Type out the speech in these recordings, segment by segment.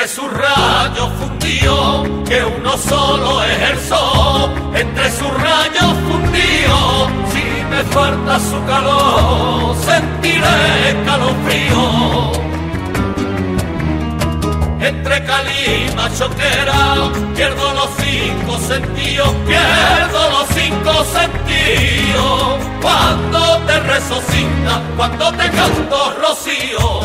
entre sus rayos fundió, que uno solo es el sol, entre sus rayos fundió, si me falta su calor, sentiré escalofrío. Entre calima choquera, pierdo los 5 sentidos, pierdo los 5 sentidos, cuando te rezo cinta, cuando te canto rocío.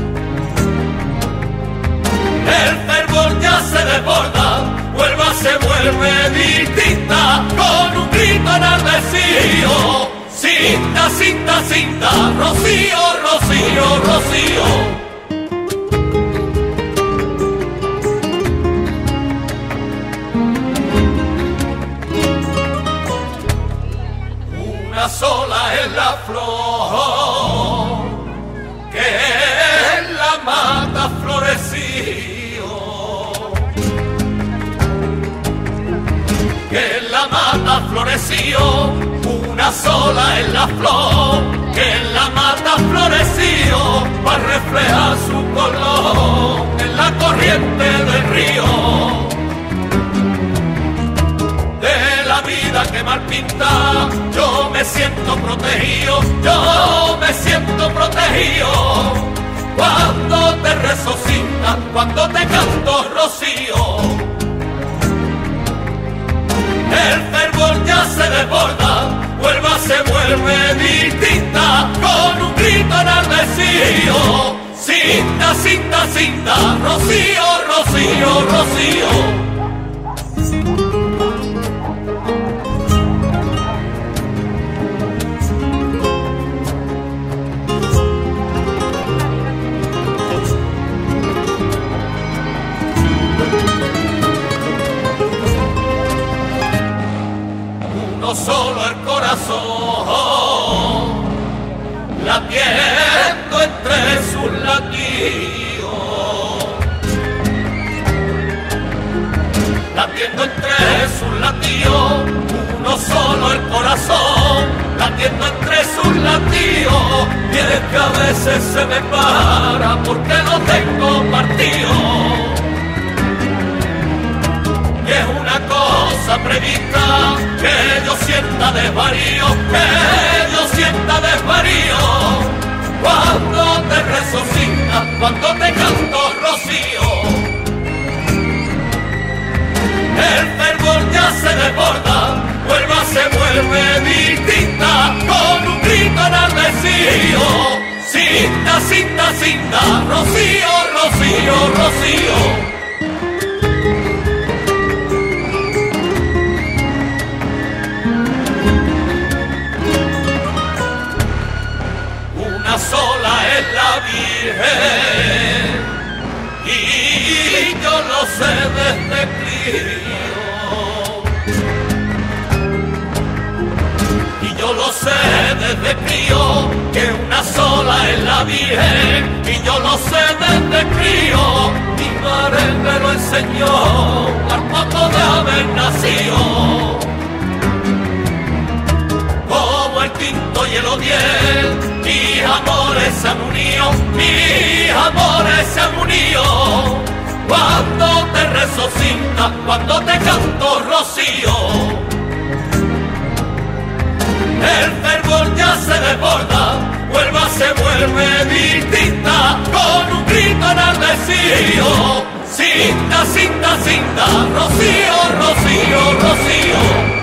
El fervor ya se desborda, Huelva se vuelve distinta, con un grito enardecido. Cinta, cinta, cinta, rocío, rocío, rocío. Una sola es la flor, que en la mata floreció, que en la mata floreció, una sola es la flor, que en la mata floreció, para reflejar su color en la corriente del río. Vida que mal pinta, yo me siento protegido, yo me siento protegido, cuando te rezo cinta, cuando te canto rocío. El fervor ya se desborda, Huelva se vuelve distinta, con un grito enardecido. Cinta, cinta, cinta, rocío, rocío, rocío. No solo el corazón, latiendo entre sus latidos, latiendo entre sus latidos, uno solo el corazón, latiendo entre sus latidos, y es que a veces se me para porque no tengo partido. Y es una cosa prevista, que yo sienta desvarío, que yo sienta desvarío, cuando te rezo cinta, cuando te canto rocío. El fervor ya se desborda, Huelva se vuelve distinta, con un grito enardecido. Cinta, cinta, cinta, rocío, rocío, rocío. Sola es la Virgen, y yo lo sé desde crío, y yo lo sé desde crío, que una sola es la Virgen, y yo lo sé desde crío, mi madre me lo enseñó al poco de haber nacido. Como el quinto y el odiel, mis amores se han unido, mis amores se han unido, cuando te rezo cinta, cuando te canto rocío. El fervor ya se desborda, Huelva se vuelve distinta, con un grito enardecido. Cinta, cinta, cinta, rocío, rocío, rocío.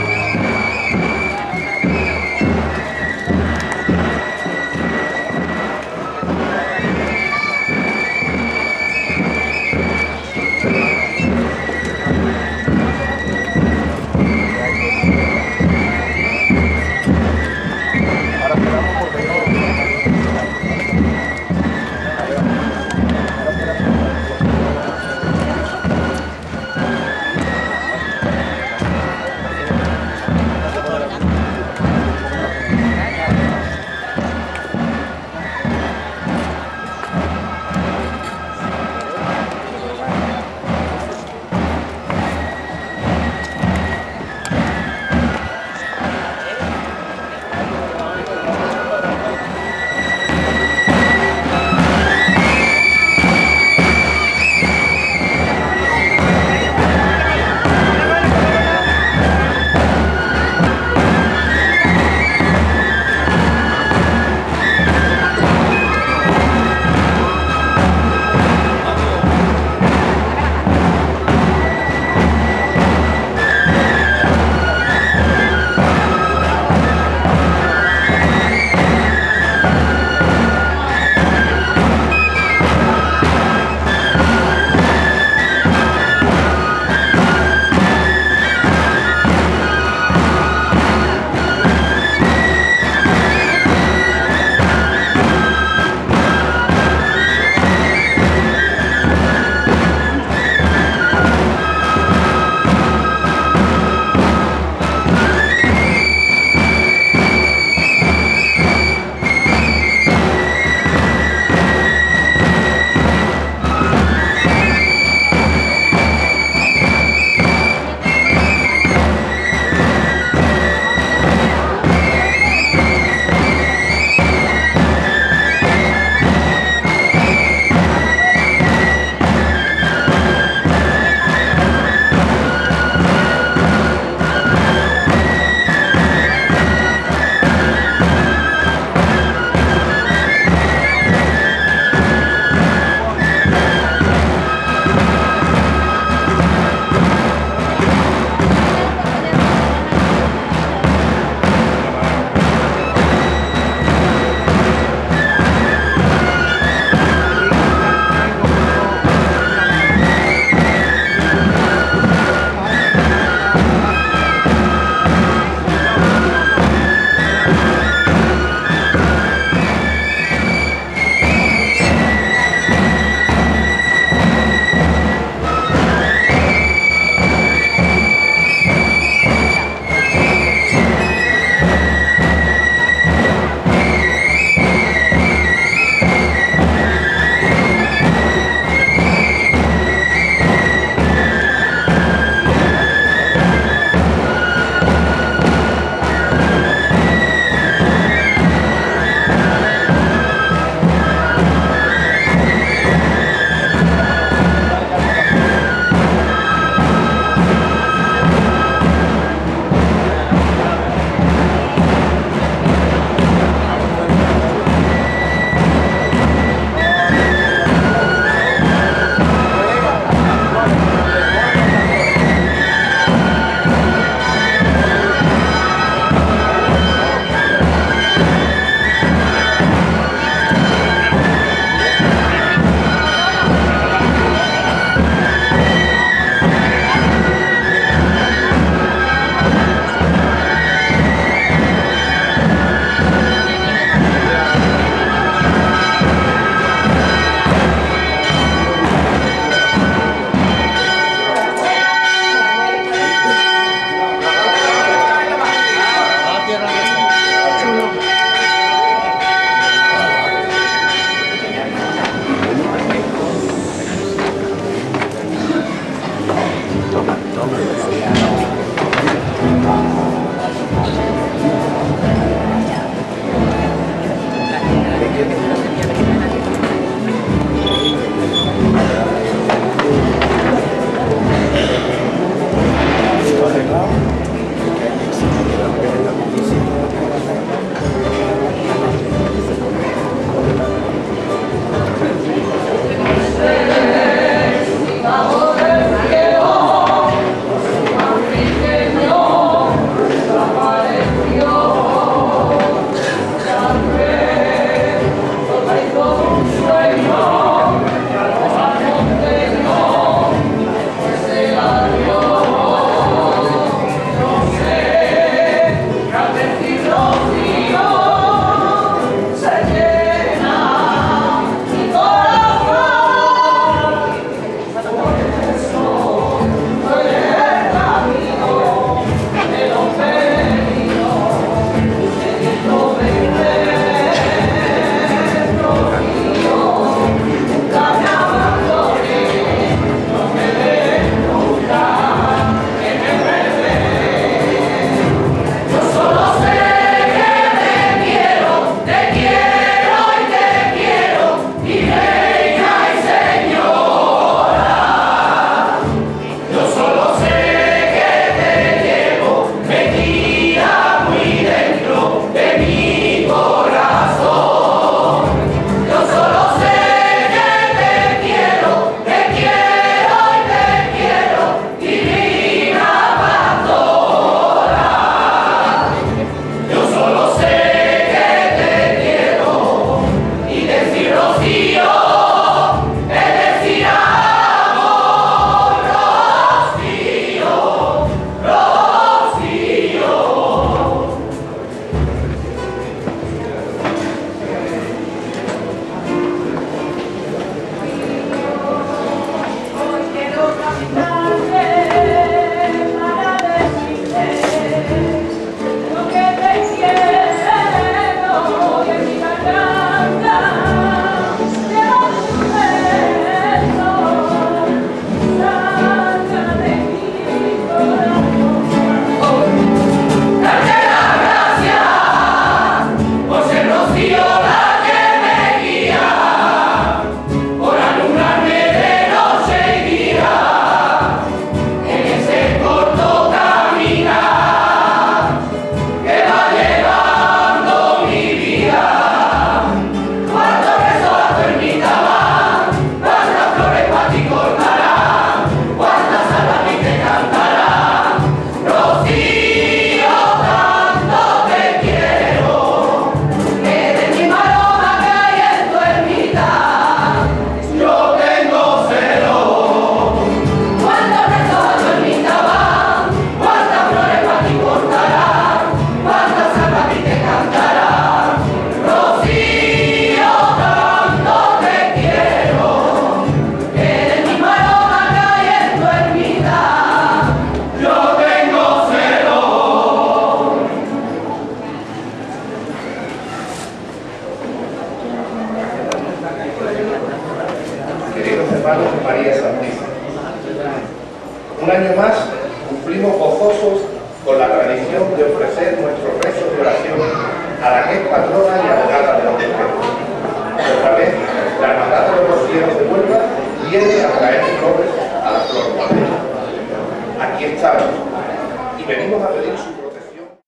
Un año más cumplimos gozosos con la tradición de ofrecer nuestros rezos de oración a la que es patrona y abogada de los enfermos. Otra vez, la Hermandad de los Rocieros de Huelva viene a traer flores a la flor. Aquí estamos y venimos a pedir su